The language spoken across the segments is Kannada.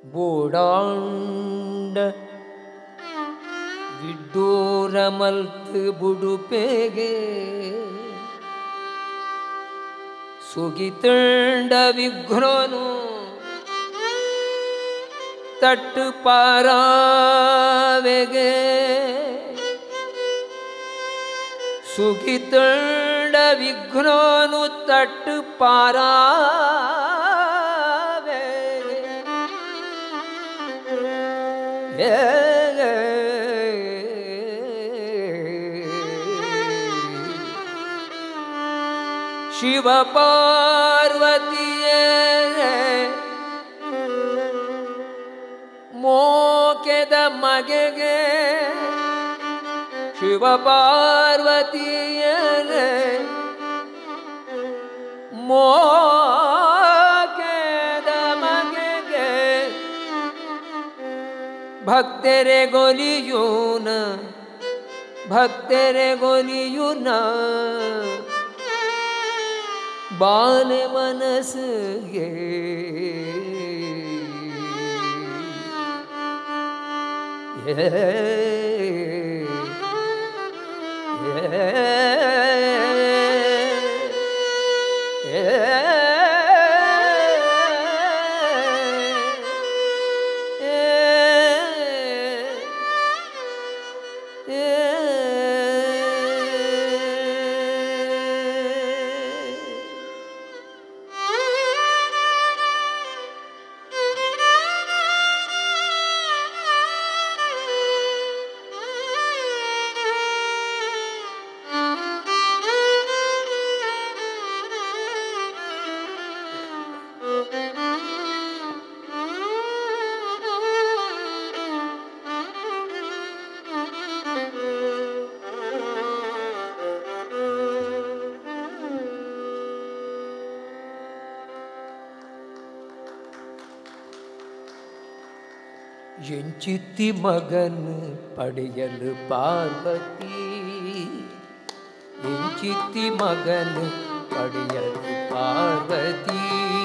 ಬೋಡಾಂಡ ವಿಡ್ಡೂರ ಮಲ್ತು ಬುಡುಪೆಗೆ ಸುಗಿತಂಡ ವಿಘ್ನನು ತಟ್ಟು ಪಾರಾವೆಗೆ ಸುಗಿತಂಡ ವಿಘ್ನನು ತಟ್ಟು ಪಾರಾವೆಗೆ ಶಿವ ಪಾರ್ವತಿಯೇ ಮೋಕೆದ ಮಗೆಗೆ ಶಿವ ಪಾರ್ವತಿಯೇ ಮೋಕೆದ ಮಗೆಗೆ ಭಕ್ತರೆ ಗೊಲಿಯೂನ ಭಕ್ತರೆ ಗೊಲಿಯೂನ ಬಾಲೆ ಮನಸ್ಸಿಗೆ ಎಂಚಿತ್ತಿ ಮಗನು ಪಡೆಯಲು ಪಾರ್ವತಿ ಎಂಚಿತ್ತಿ ಮಗನು ಪಡೆಯಲು ಪಾರ್ವತಿ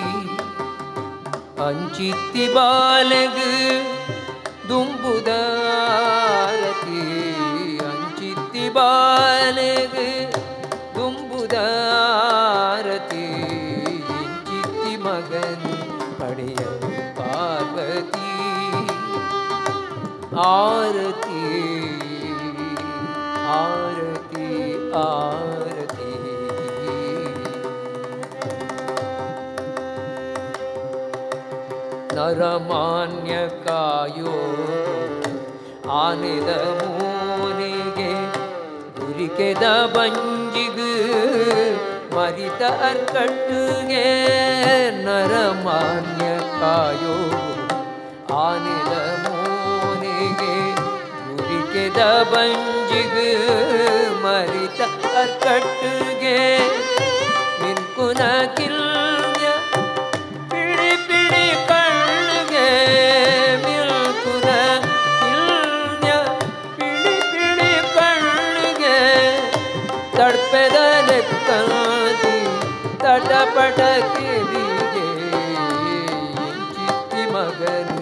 ಅಂಚಿತ್ತಿ ಬಾಲಗು ದುಂಬುದಾರತಿ ಅಂಚಿತ್ತಿ ಬಾಲಗು ದುಂಬುದಾರತಿ ಎಂಚಿತ್ತಿ ಮಗನು ಪಡೆಯಲು ಪಾರ್ವತಿ आरती आरती आरती नरमान्य कायो आनेद मोनेगे दुरिकेद बंजिगु मरित अर्कट्टुगे नरमान्य कायो आनेद ಗುರಿಕೆದ ಬಂಜಿಗು ಮರಿತ ಅರ್ಕಟ್ಟುಗೆ ಮಿನ್ಕುನ ಕಿಲ್ಯ ಪಿಡಿ ಪಿಡಿ ಕಣ್ಣುಗೆ ಮಿಲ್ಕುನ ಕಿಲ್ಯ ಪಿಡಿ ಪಿಡಿ ಕಣ್ಣುಗೆ ತಡ್ಪೆದ ಲೆಕ್ಕಿ ತಟಪಟ ಕಿವಿಗೆ ಚಿತ್ತಿ ಮಗನು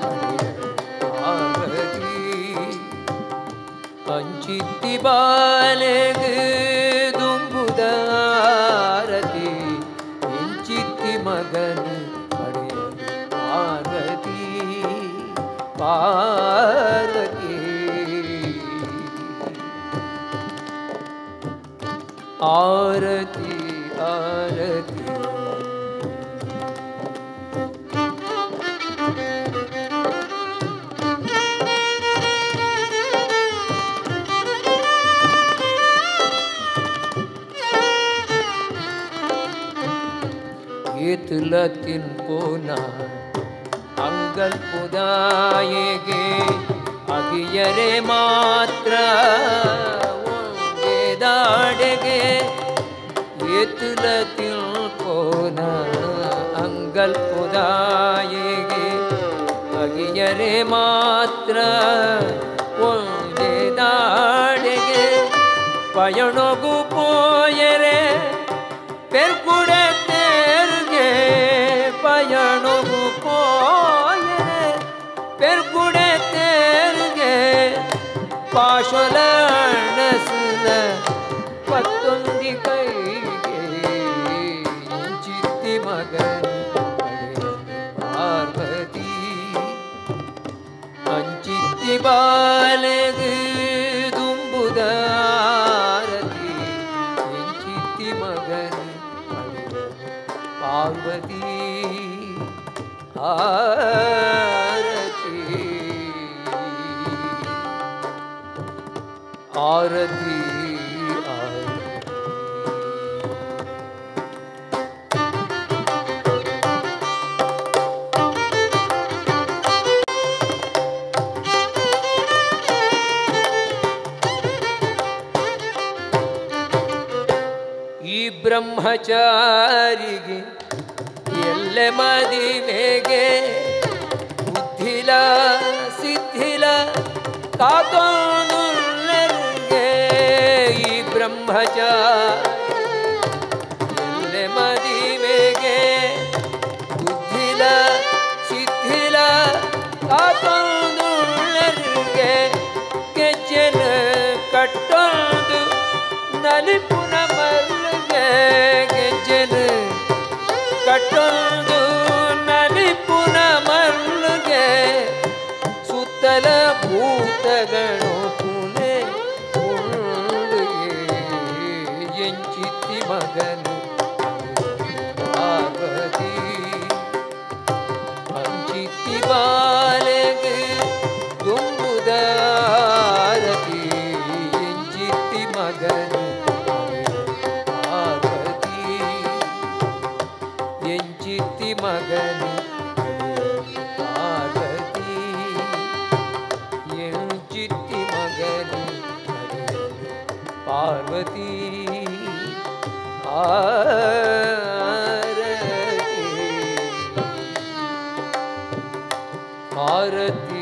ಅಂಚಿತ್ತಿ ಬಾಲೆಗೆ ದುಂಬುದಾರತಿ ಎಂಚಿತ್ತಿ ಮಗನು ಪಡೆಯಲು ಪಾರ್ವತಿ ಪಾರ್ವತಿ ಆರತಿ ಆರತಿ ಏತುಲತಿನ್ ಪೋನ ಅಂಗಲ್ ಪುದಾಯೆಗೆ ಅಗಿಯರೆ ಮಾತ್ರ ದಾಡೆಗೆ ಏತುಲತಿನ್ ಪೋನ ಅಂಗಲ್ ಪುದಾಯೆಗೆ ಅಗಿಯರೆ ಮಾತ್ರ ದಾಡೆಗೆ ಪಯಣಗು ಪೋಯರೆ ಪೆರ್ಕುಡೆ ಪಯಣವು ಪೋಯರೆ ಪಾಶೊಲಣಸುನ ಪತ್ತೊಂದಿ ಕೈಗೆ ಚಿತ್ತಿ ಮಗನು ಪಾರ್ವತಿ ಅಂಚಿತ್ತಿ ಬಾಲೆಗೆ ದುಂಬುದಾರತಿ ಎಂಚಿತ್ತಿ ಮಗನು ಪಾರ್ವತಿ ಆರತಿ ಆರತಿ ಈ ಬ್ರಹ್ಮಚಾರಿಗೆ ಎಲ್ಲೆ ಮದಿಮೆಗೆ ಬುದ್ಧಿಲ ಸಿದ್ಧಿಲ ಕಾತೋನುಲ್ಲರಿಗೆ ಈ ಬ್ರಹ್ಮಚಾರಿ ಎಲ್ಲೆ ಮದಿಮೆಗೆ ಬುದ್ಧಿಲ ಸಿದ್ಧಿಲ ಕಾತೋನುಲ್ಲರಿಗೆ ಗೆಜ್ಜೆನ ಕಟ್ಟೊಂದು ನಲಿಪುನ ಮರ್ಲಿಗೆ ಗೆಜ್ಜೆನ ಕಟ್ಟೊಂದು ನಲಿಪುನ ಮರ್ಲಿಗೆ ಸುತ್ತಲ ಭೂತಗಳು ಪುನೆ ಉಳ್ಳಿಗೆ ಎಂಚಿತ್ತಿ ಮಗನು ಪಾರ್ವತಿ ಅಂಚಿತ್ತಿ ಬಾಲೆಗೆ ದುಂಬುದಾರತಿ ಎಂಚಿತ್ತಿ ಮಗನು ಪಾರ್ವತಿ ಎಂಚಿತ್ತಿ ಮಗನು ಪಾರ್ವತಿ ಎಂಚಿತ್ತಿ ಮಗನು ಪಾರ್ವತಿ ಆರತಿ ಆರತಿ